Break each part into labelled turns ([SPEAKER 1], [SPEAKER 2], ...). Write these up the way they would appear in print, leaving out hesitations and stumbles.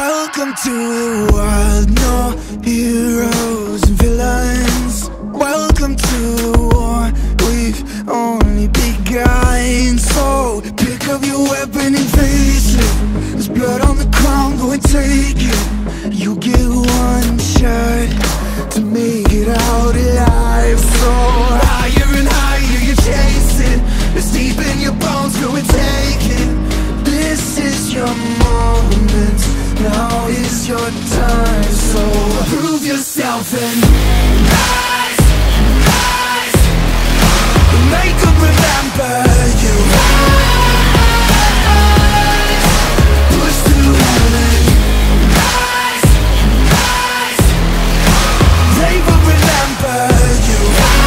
[SPEAKER 1] Welcome to the world, no heroes and villains. Welcome to the war, we've only begun. So pick up your weapon and face it. There's blood on the ground, go and take it. You get one shot to make it out alive. So higher and higher you're chasing, it's deep in your bones, go and take it. This is your moment, now is your time. So prove yourself and rise, rise. Make them remember you. Rise, push through heaven. Rise, rise. They will remember you.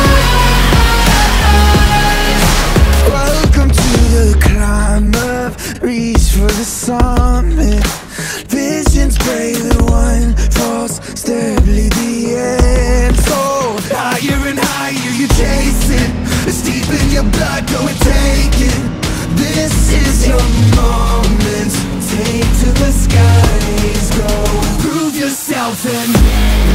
[SPEAKER 1] Rise. Welcome to the climb up, reach for the summit. Visions pray that one false step lead the end. So higher and higher you're chasing, it's deep in your blood, go and take it. This is your moment, take to the skies, go. Prove yourself and